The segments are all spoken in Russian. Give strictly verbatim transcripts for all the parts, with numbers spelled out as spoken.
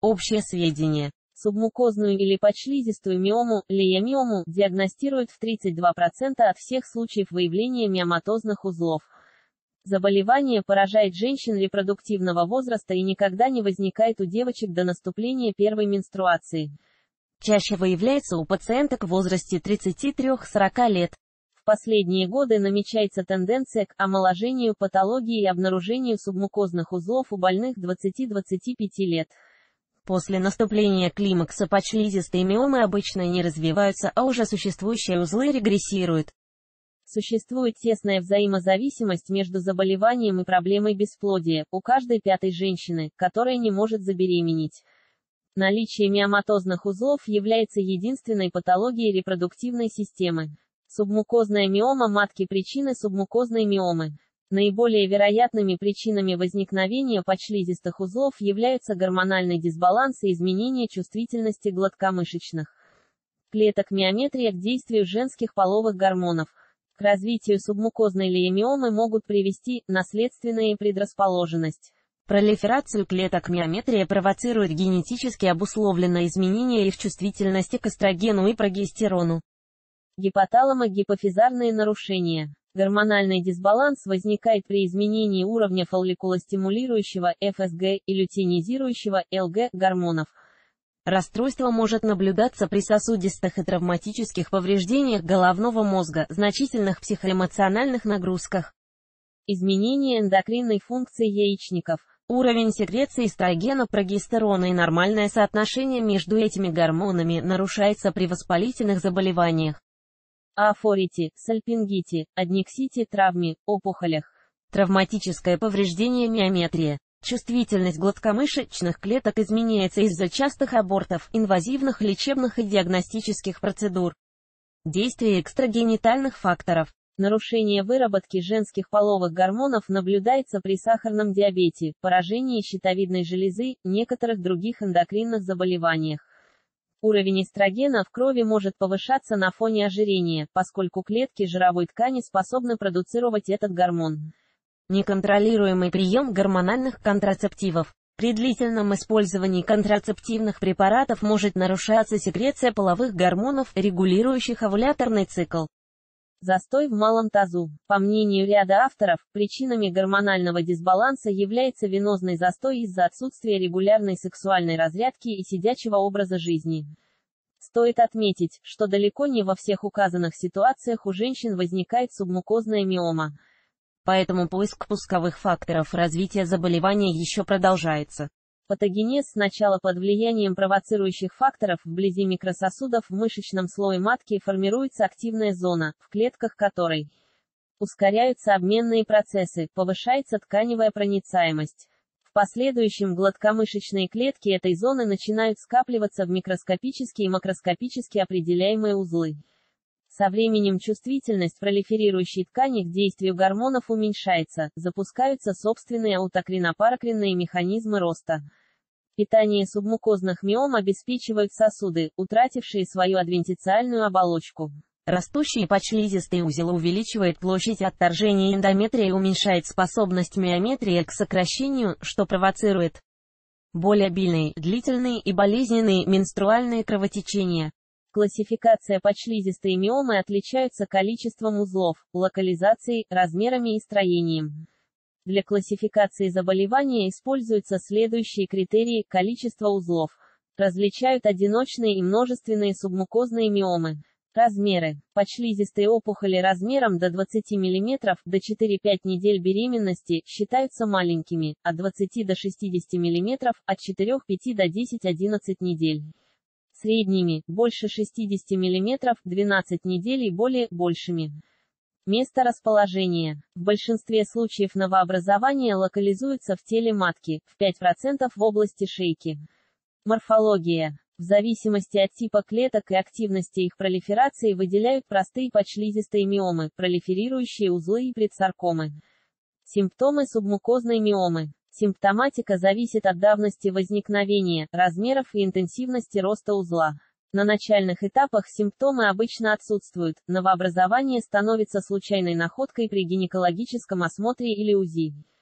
Общее сведение. Субмукозную или подшлизистую миому, лейомиому, диагностируют в тридцать два процента от всех случаев выявления миоматозных узлов. Заболевание поражает женщин репродуктивного возраста и никогда не возникает у девочек до наступления первой менструации. Чаще выявляется у пациенток в возрасте тридцати трёх-сорока лет. В последние годы намечается тенденция к омоложению патологии и обнаружению субмукозных узлов у больных двадцати-двадцати пяти лет. После наступления климакса подшлизистые миомы обычно не развиваются, а уже существующие узлы регрессируют. Существует тесная взаимозависимость между заболеванием и проблемой бесплодия у каждой пятой женщины, которая не может забеременеть. Наличие миоматозных узлов является единственной патологией репродуктивной системы. Субмукозная миома матки. Причины субмукозной миомы. Наиболее вероятными причинами возникновения подшлизистых узлов являются гормональный дисбаланс и изменение чувствительности гладкомышечных клеток, миометрия к действию женских половых гормонов. К развитию субмукозной лейомиомы могут привести наследственная предрасположенность. Пролиферацию клеток миометрия провоцирует генетически обусловленное изменение их чувствительности к эстрогену и прогестерону. Гипоталамо-гипофизарные нарушения. Гормональный дисбаланс возникает при изменении уровня фолликулостимулирующего эф эс гэ и лютеинизирующего эл гэ гормонов. Расстройство может наблюдаться при сосудистых и травматических повреждениях головного мозга, значительных психоэмоциональных нагрузках. Изменение эндокринной функции яичников. Уровень секреции эстрогена, прогестерона и нормальное соотношение между этими гормонами нарушается при воспалительных заболеваниях. Аафорите, сальпингите, аднексите, травме, опухолях. Травматическое повреждение миометрия. Чувствительность гладкомышечных клеток изменяется из-за частых абортов, инвазивных лечебных и диагностических процедур. Действие экстрагенитальных факторов. Нарушение выработки женских половых гормонов наблюдается при сахарном диабете, поражении щитовидной железы, некоторых других эндокринных заболеваниях. Уровень эстрогена в крови может повышаться на фоне ожирения, поскольку клетки жировой ткани способны продуцировать этот гормон. Неконтролируемый прием гормональных контрацептивов. При длительном использовании контрацептивных препаратов может нарушаться секреция половых гормонов, регулирующих овуляторный цикл. Застой в малом тазу. По мнению ряда авторов, причинами гормонального дисбаланса является венозный застой из-за отсутствия регулярной сексуальной разрядки и сидячего образа жизни. Стоит отметить, что далеко не во всех указанных ситуациях у женщин возникает субмукозная миома. Поэтому поиск пусковых факторов развития заболевания еще продолжается. Патогенез сначала под влиянием провоцирующих факторов вблизи микрососудов в мышечном слое матки формируется активная зона, в клетках которой ускоряются обменные процессы, повышается тканевая проницаемость. В последующем гладкомышечные клетки этой зоны начинают скапливаться в микроскопические и макроскопически определяемые узлы. Со временем чувствительность пролиферирующей ткани к действию гормонов уменьшается, запускаются собственные аутокринопарокринные механизмы роста. Питание субмукозных миом обеспечивают сосуды, утратившие свою адвентициальную оболочку. Растущий подшлизистый узел увеличивает площадь отторжения эндометрия и уменьшает способность миометрия к сокращению, что провоцирует более обильные, длительные и болезненные менструальные кровотечения. Классификация подшлизистой миомы отличаются количеством узлов, локализацией, размерами и строением. Для классификации заболевания используются следующие критерии: количество узлов. Различают одиночные и множественные субмукозные миомы. Размеры. Подшлизистые опухоли размером до двадцати миллиметров до четырёх-пяти недель беременности считаются маленькими, от двадцати до шестидесяти миллиметров от четырёх-пяти до десяти-одиннадцати недель. Средними, больше шестидесяти миллиметров, двенадцать недель и более, большими. Место расположения. В большинстве случаев новообразование локализуется в теле матки, в пяти процентах в области шейки. Морфология. В зависимости от типа клеток и активности их пролиферации выделяют простые подшлизистые миомы, пролиферирующие узлы и предсаркомы. Симптомы субмукозной миомы. Симптоматика зависит от давности возникновения, размеров и интенсивности роста узла. На начальных этапах симптомы обычно отсутствуют, новообразование становится случайной находкой при гинекологическом осмотре или УЗИ.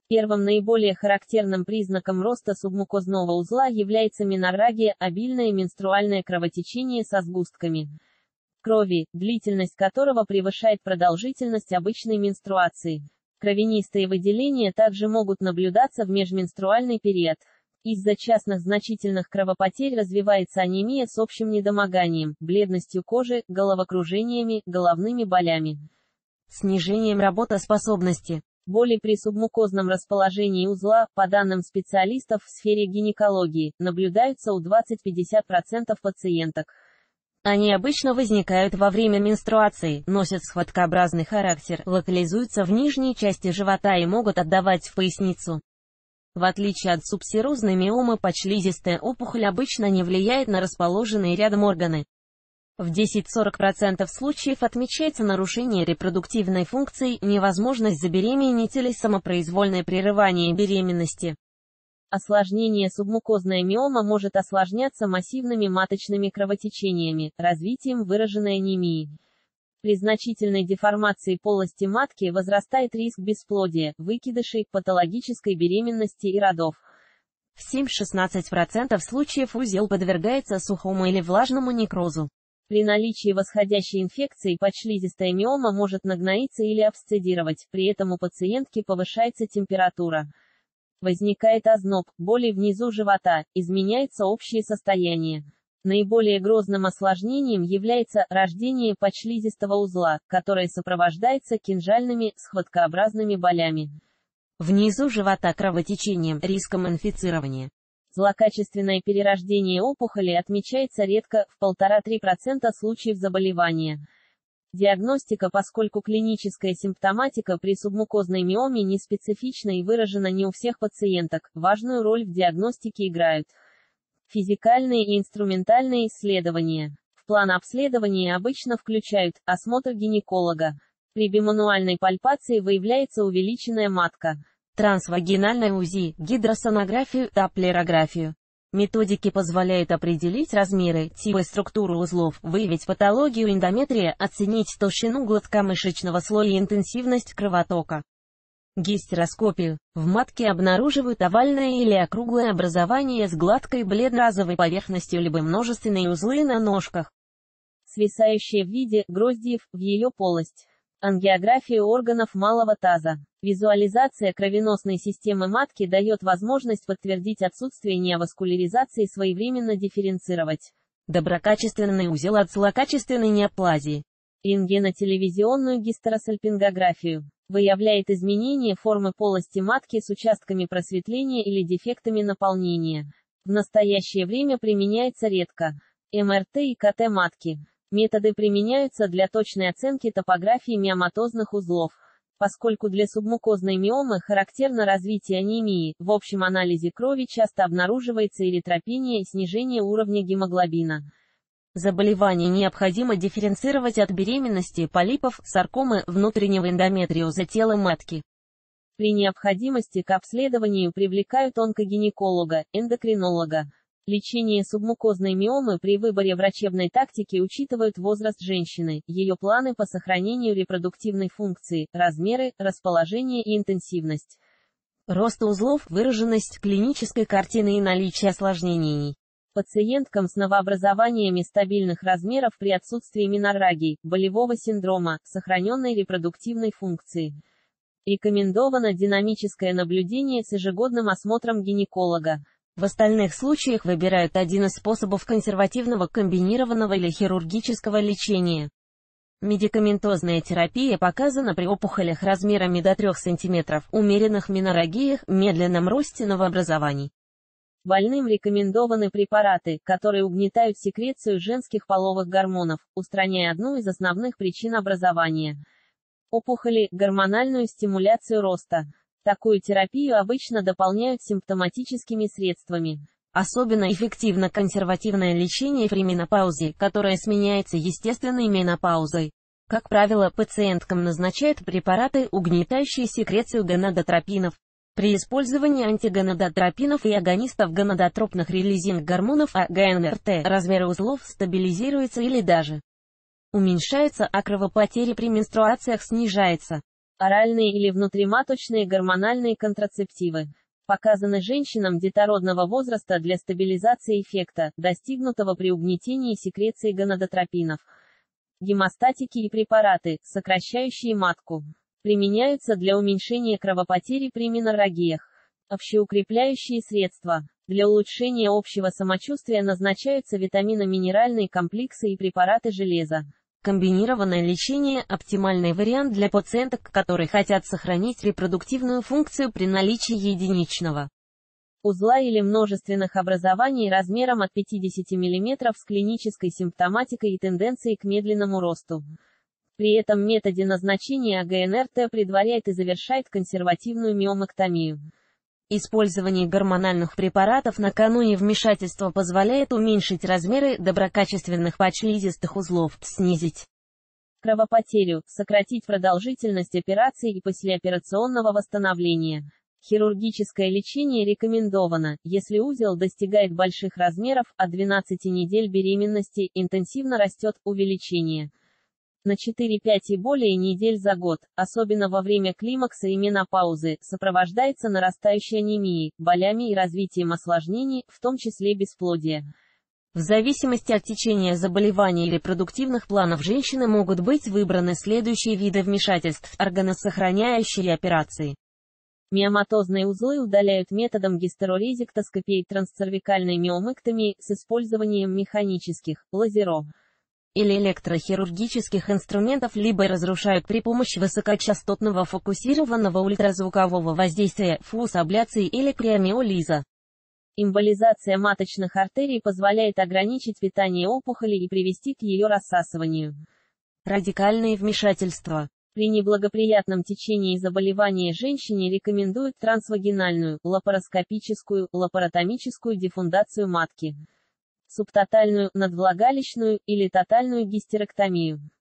Первым наиболее характерным признаком роста субмукозного узла является меноррагия, обильное менструальное кровотечение со сгустками крови, длительность которого превышает продолжительность обычной менструации. Кровянистые выделения также могут наблюдаться в межменструальный период. Из-за частых значительных кровопотерь развивается анемия с общим недомоганием, бледностью кожи, головокружениями, головными болями, снижением работоспособности. Боли при субмукозном расположении узла, по данным специалистов в сфере гинекологии, наблюдаются у двадцати-пятидесяти процентов пациенток. Они обычно возникают во время менструации, носят схваткообразный характер, локализуются в нижней части живота и могут отдавать в поясницу. В отличие от субсерозной миомы, подшлизистая опухоль обычно не влияет на расположенные рядом органы. В десять-сорок процентов случаев отмечается нарушение репродуктивной функции, невозможность забеременеть или самопроизвольное прерывание беременности. Осложнение субмукозная миома может осложняться массивными маточными кровотечениями, развитием выраженной анемии. При значительной деформации полости матки возрастает риск бесплодия, выкидышей, патологической беременности и родов. В семь-шестнадцать процентов случаев узел подвергается сухому или влажному некрозу. При наличии восходящей инфекции подшлизистая миома может нагноиться или абсцедировать, при этом у пациентки повышается температура. Возникает озноб, боли внизу живота, изменяется общее состояние. Наиболее грозным осложнением является рождение подшлизистого узла, которое сопровождается кинжальными, схваткообразными болями. Внизу живота кровотечением, риском инфицирования. Злокачественное перерождение опухоли отмечается редко, в полтора-три процента случаев заболевания. Диагностика, поскольку клиническая симптоматика при субмукозной миоме не специфична и выражена не у всех пациенток, важную роль в диагностике играют физикальные и инструментальные исследования. В план обследования обычно включают осмотр гинеколога. При бимануальной пальпации выявляется увеличенная матка. Трансвагинальное УЗИ, гидросонографию, доплерографию. Методики позволяют определить размеры, типы и структуру узлов, выявить патологию эндометрия, оценить толщину гладкомышечного слоя и интенсивность кровотока. Гистероскопию. В матке обнаруживают овальное или округлое образование с гладкой бледно-розовой поверхностью либо множественные узлы на ножках, свисающие в виде гроздьев в ее полость. Ангиография органов малого таза. Визуализация кровеносной системы матки дает возможность подтвердить отсутствие неоваскуляризации и своевременно дифференцировать доброкачественный узел от злокачественной неоплазии. Рентгенотелевизионную гистеросальпингографию. Выявляет изменение формы полости матки с участками просветления или дефектами наполнения. В настоящее время применяется редко. эм эр тэ и ка тэ матки. Методы применяются для точной оценки топографии миоматозных узлов. Поскольку для субмукозной миомы характерно развитие анемии, в общем анализе крови часто обнаруживается эритропения и снижение уровня гемоглобина. Заболевание необходимо дифференцировать от беременности, полипов, саркомы, внутреннего эндометриоза тела матки. При необходимости к обследованию привлекают онкогинеколога, эндокринолога. Лечение субмукозной миомы при выборе врачебной тактики учитывают возраст женщины, ее планы по сохранению репродуктивной функции, размеры, расположение и интенсивность. Рост узлов, выраженность клинической картины и наличие осложнений. Пациенткам с новообразованиями стабильных размеров при отсутствии меноррагий, болевого синдрома, сохраненной репродуктивной функции. Рекомендовано динамическое наблюдение с ежегодным осмотром гинеколога. В остальных случаях выбирают один из способов консервативного комбинированного или хирургического лечения. Медикаментозная терапия показана при опухолях размерами до трёх сантиметров, умеренных меноррагиях, медленном росте новообразований. Больным рекомендованы препараты, которые угнетают секрецию женских половых гормонов, устраняя одну из основных причин образования опухоли – гормональную стимуляцию роста. Такую терапию обычно дополняют симптоматическими средствами. Особенно эффективно консервативное лечение при менопаузе, которое сменяется естественной менопаузой. Как правило, пациенткам назначают препараты, угнетающие секрецию гонадотропинов. При использовании антигонадотропинов и агонистов гонадотропных релизинг гормонов а гэ эн эр тэ размеры узлов стабилизируются или даже уменьшаются, а кровопотери при менструациях снижается. Оральные или внутриматочные гормональные контрацептивы. Показаны женщинам детородного возраста для стабилизации эффекта, достигнутого при угнетении секреции гонадотропинов. Гемостатики и препараты, сокращающие матку. Применяются для уменьшения кровопотери при меноррагиях. Общеукрепляющие средства. Для улучшения общего самочувствия назначаются витаминно-минеральные комплексы и препараты железа. Комбинированное лечение – оптимальный вариант для пациенток, которые хотят сохранить репродуктивную функцию при наличии единичного узла или множественных образований размером от пятидесяти миллиметров с клинической симптоматикой и тенденцией к медленному росту. При этом методе назначения АГНРТ предваряет и завершает консервативную миомэктомию. Использование гормональных препаратов накануне вмешательства позволяет уменьшить размеры доброкачественных почелизистых узлов, снизить кровопотерю, сократить продолжительность операции и послеоперационного восстановления. Хирургическое лечение рекомендовано, если узел достигает больших размеров, от двенадцати недель беременности, интенсивно растет увеличение. На четыре-пять и более недель за год, особенно во время климакса и менопаузы, сопровождается нарастающей анемией, болями и развитием осложнений, в том числе бесплодия. В зависимости от течения заболеваний и репродуктивных планов женщины могут быть выбраны следующие виды вмешательств: органосохраняющие операции. Миоматозные узлы удаляют методом гистерорезектоскопии трансцервикальной миомэктомии с использованием механических, лазеров или электрохирургических инструментов, либо разрушают при помощи высокочастотного фокусированного ультразвукового воздействия, фус-абляции или криомиолиза. Эмболизация маточных артерий позволяет ограничить питание опухоли и привести к ее рассасыванию. Радикальные вмешательства. При неблагоприятном течении заболевания женщине рекомендуют трансвагинальную, лапароскопическую, лапаротомическую диффундацию матки, субтотальную, надвлагалищную или тотальную гистерэктомию.